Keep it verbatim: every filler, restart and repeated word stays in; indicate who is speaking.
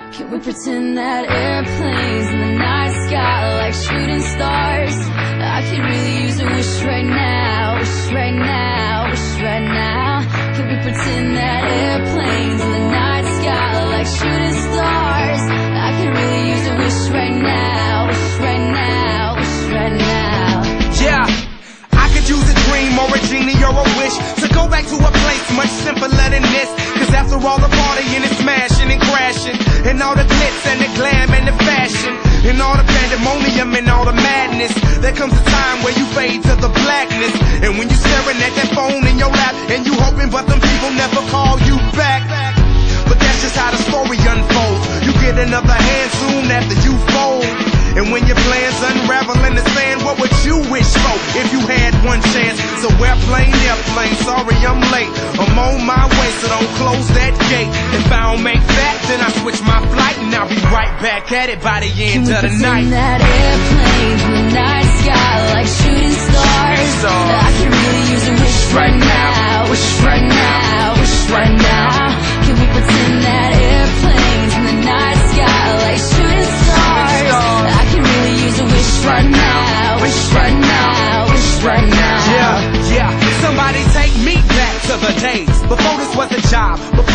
Speaker 1: Can we pretend that airplanes in the night sky like shooting stars? I could really use a wish right now, wish right now, wish right now. Can we pretend that airplanes in the night sky like shooting stars? I could really use a wish right now, wish right now, wish right now.
Speaker 2: Yeah, I could use a dream or a genie or a wish to go back to a place much simpler than this. Cause after all the partying and smashing and crashing, and all the glitz and the glam and the fashion, and all the pandemonium and all the madness, there comes a time where you fade to the blackness. And when you're staring at that phone in your lap, and you hoping but them people never call you back. But that's just how the story unfolds. You get another hand soon after you fold. And when your plans unravel in the sand, what would you wish for if you had one chance? So airplane, airplane, sorry I'm late. I'm on my way, so don't close that gate. If I don't make that, then I switch my flight, and I'll be right back at it by the end of the night.
Speaker 1: Can we pretend that airplanes in the night sky like shooting stars? I could really use a wish right now, wish right now, wish right now. Can we pretend that airplanes in the night sky like shooting stars? I could really use a wish right now, wish right now, wish right now.
Speaker 2: Yeah, yeah, somebody take me back to the days before this was a job, before